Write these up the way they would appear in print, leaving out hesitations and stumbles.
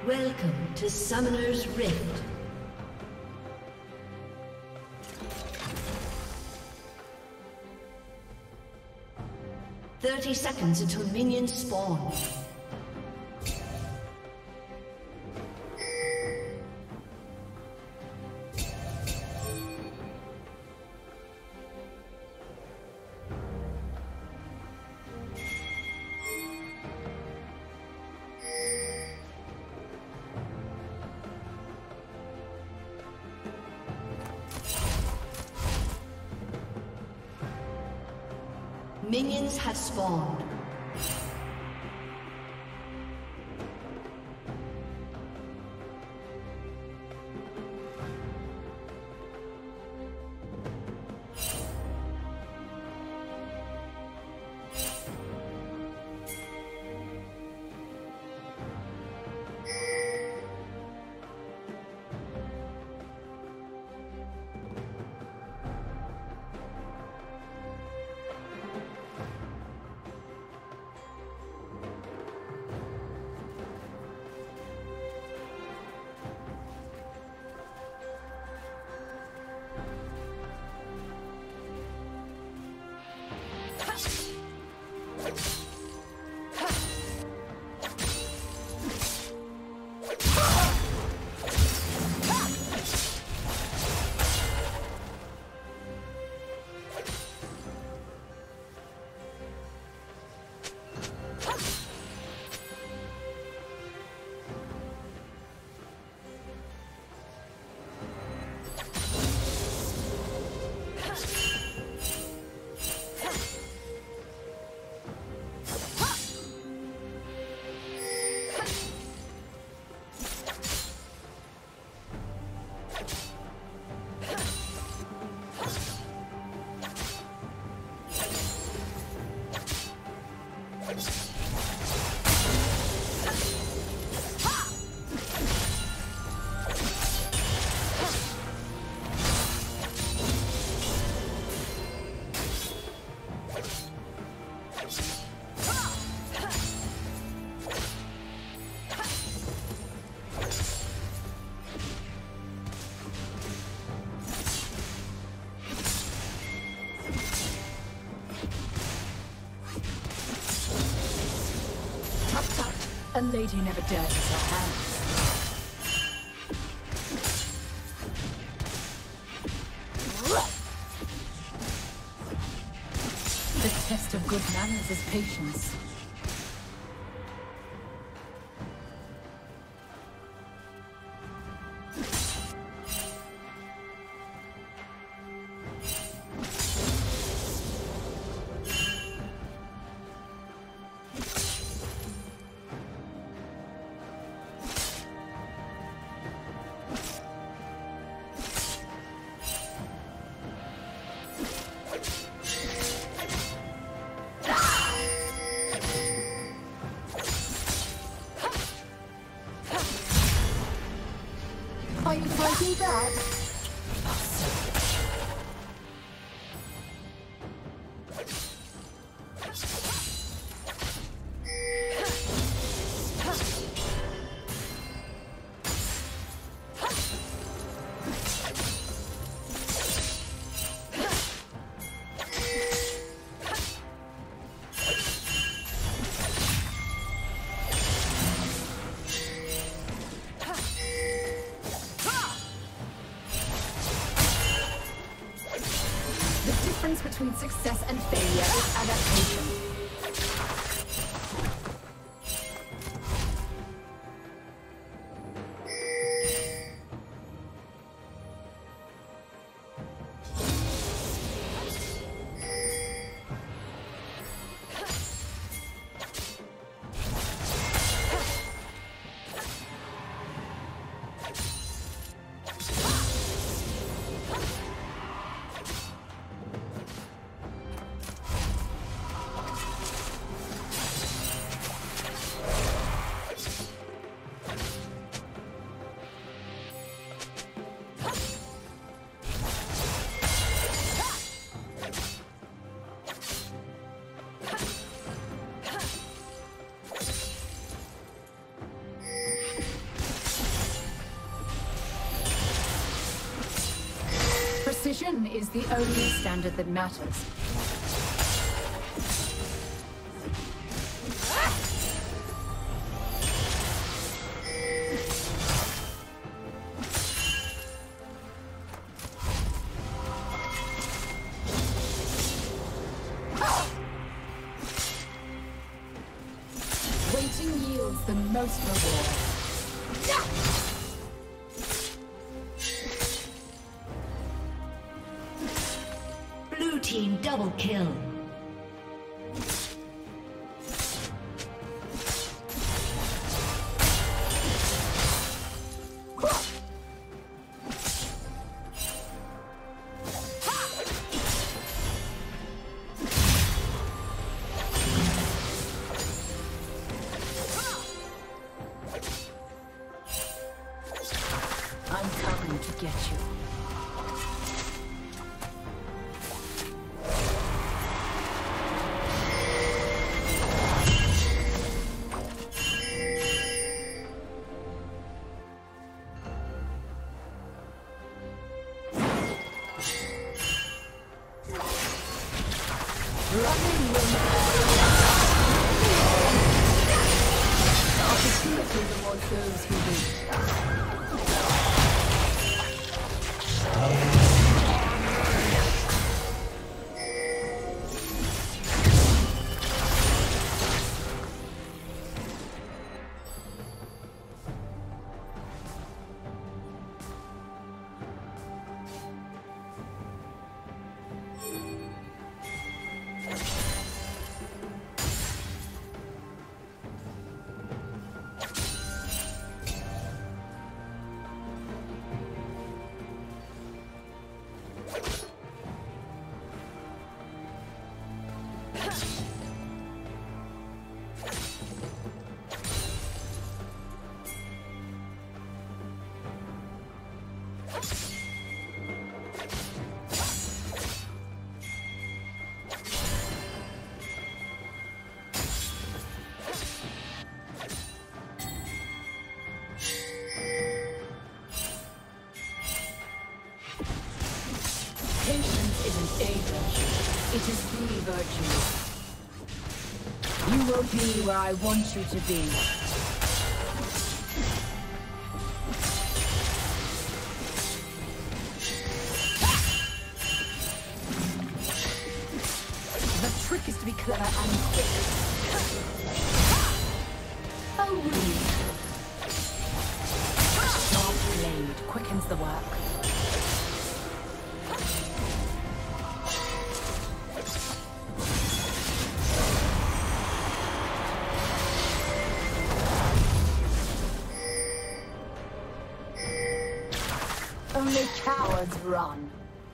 Welcome to Summoner's Rift. "30 seconds until minions spawn. Minions have spawned. A lady never dirties her hands. The test of good manners is patience. Are you fighting back? Between success and failure is adaptation. Precision is the only standard that matters. Waiting yields the most reward. Team double kill. I'm coming to get you. Patience isn't a virtue, it is the virtue. You will be where I want you to be. The trick is to be clever and quick. Oh, really? Sharp blade quickens the work. Only cowards run.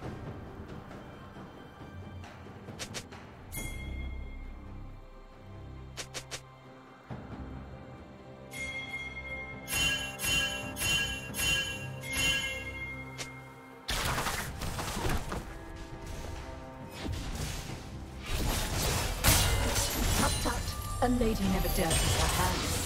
Tut tut, a lady never dirties her hands.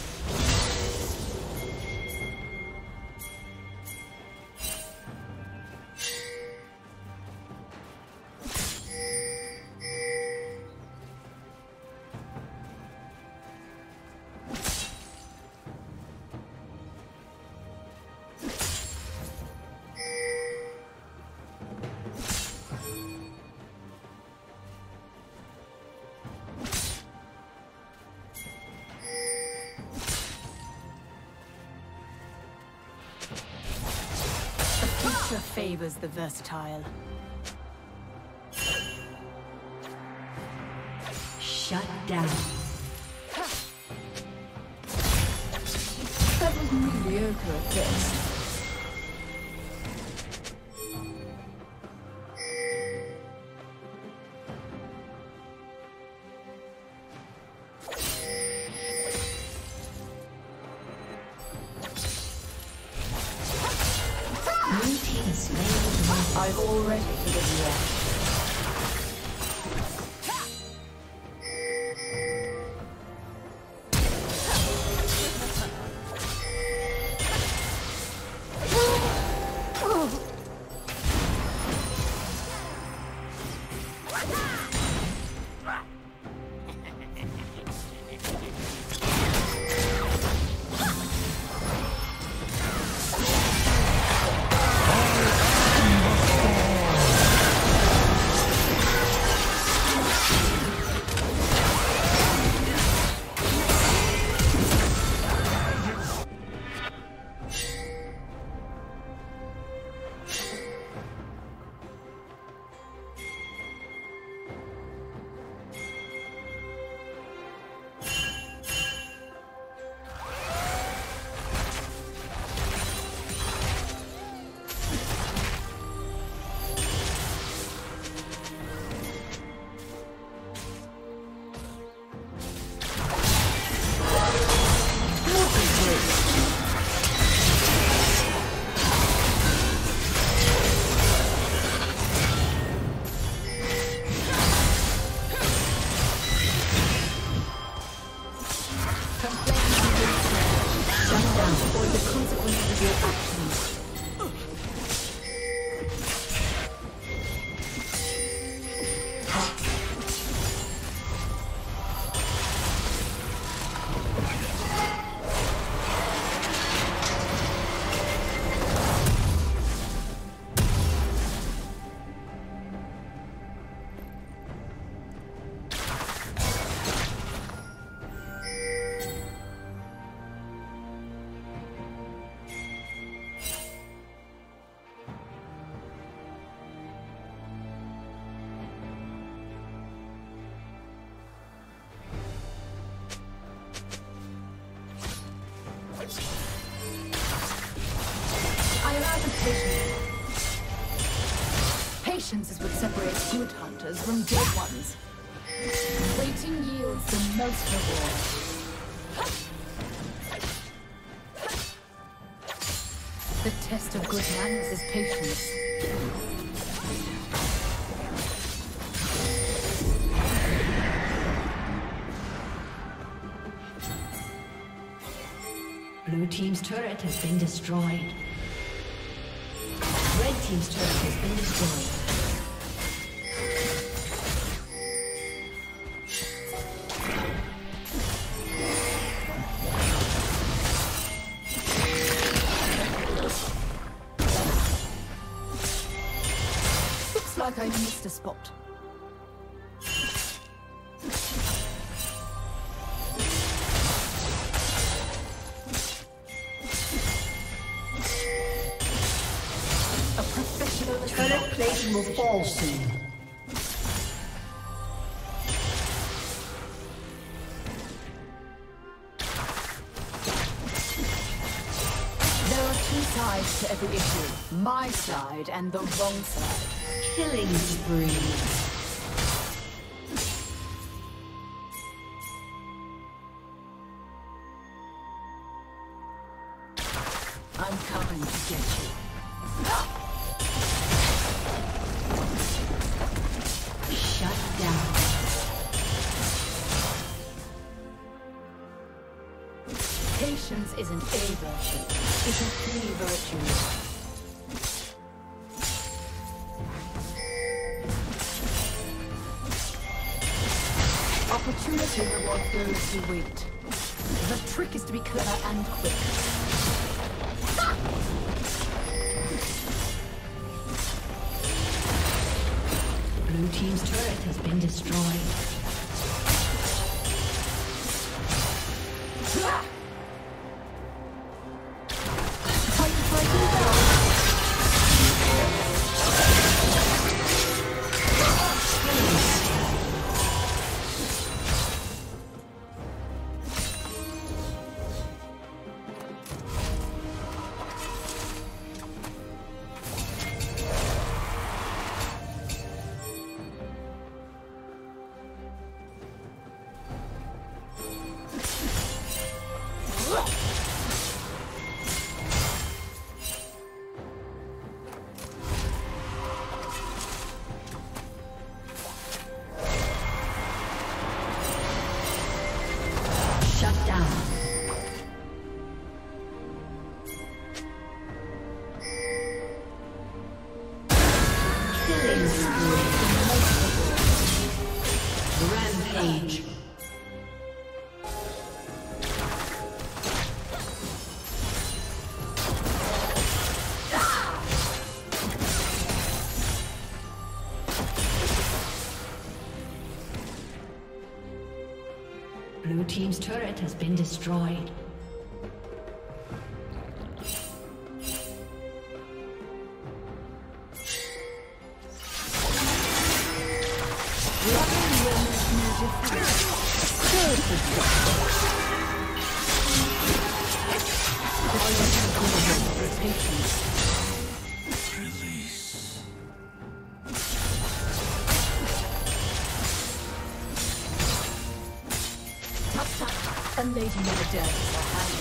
Nature favors the versatile. Shut down. That was mediocre at best. I've already forgiven you. Patience is what separates good hunters from dead ones. Waiting yields the most reward. The test of good manners is patience. Blue team's turret has been destroyed. Red team's turret has been destroyed. Looks like I missed a spot. Turret plating will fall soon. There are two sides to every issue. My side and the wrong side. Killing spree. I'm coming to get you. Shut down. Patience isn't a virtue. It's a free virtue. Opportunity rewards those who wait. The trick is to be clever and quick. Blue team's turret has been destroyed. Rampage. Blue team's turret has been destroyed. Release. A lady never dares or hanging.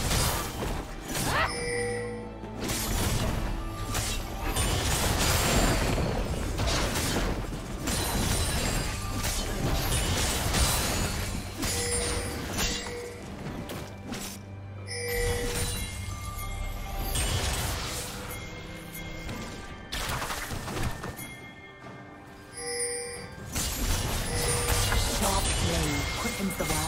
A sharp blade quickens the work.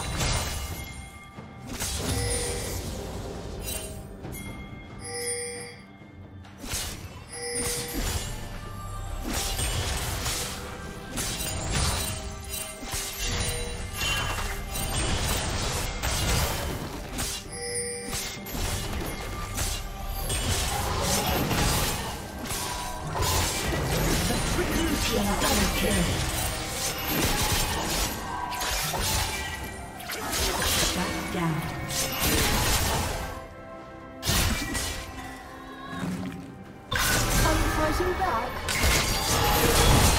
Fighting back.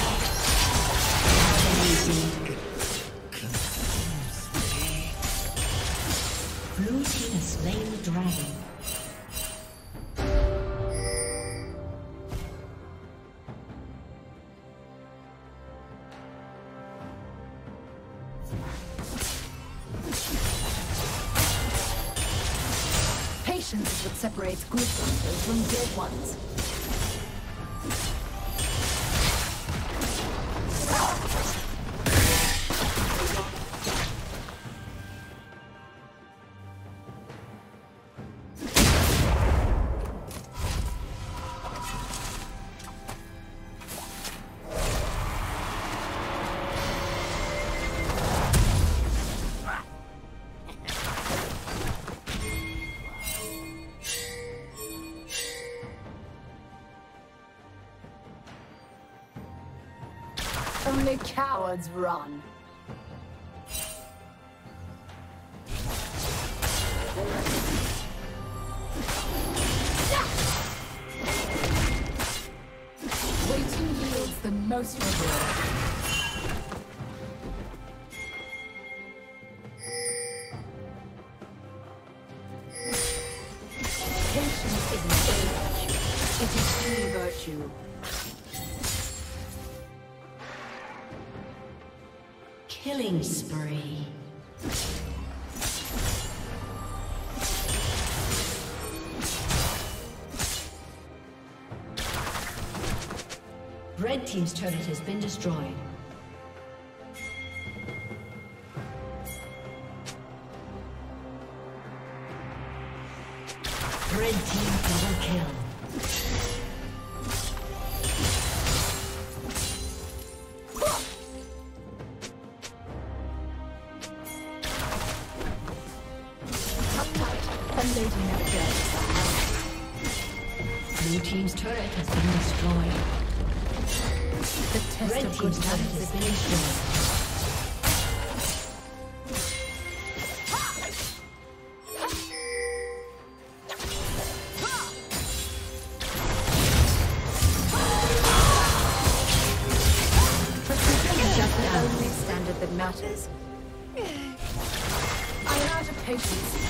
Patience is what separates good hunters from dead ones. Only cowards run. Waiting yields the most reward. Patience isn't a virtue. It is true virtue. Killing spree. Red team's turret has been destroyed. Red team double kill. Blue team's turret has been destroyed. The test Red of team's good turret has been destroyed. That matters. I'm out of patience.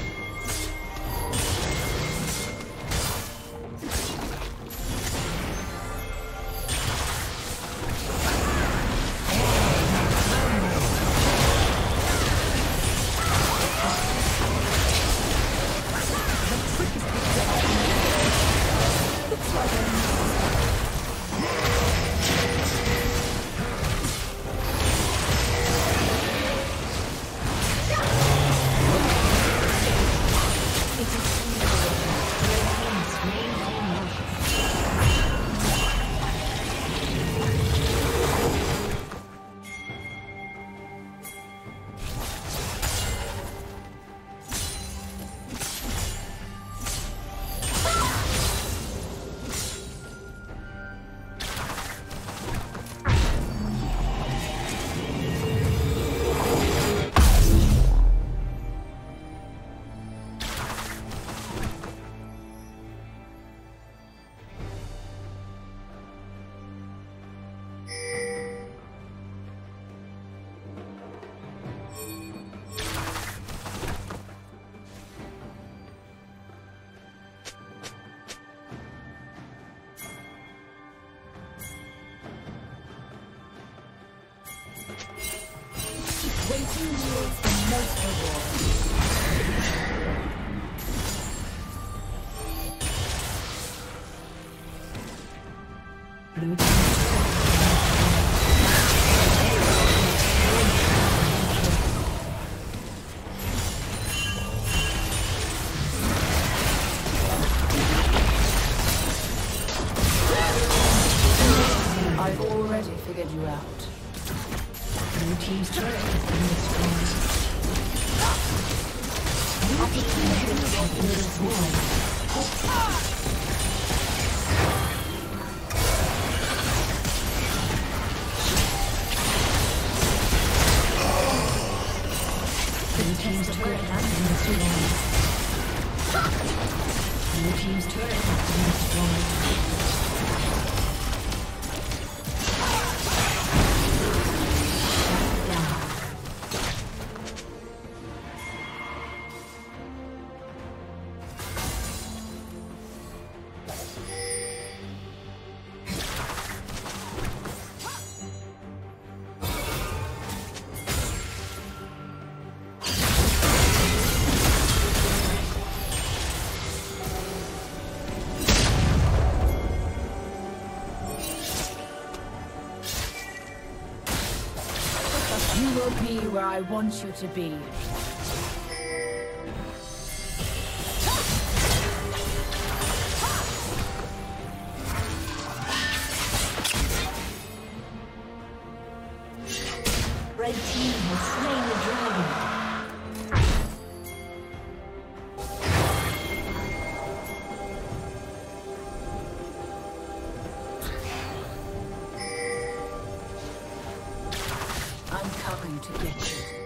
Waiting yields the most reward. Blue team. I've already figured you out. Blue team's turret has been destroyed. Blue team's turret has been destroyed. Blue team's turret has been destroyed. Blue team's turret has been destroyed. You will be where I want you to be. Red team has slain the dragon. I'm coming to get you.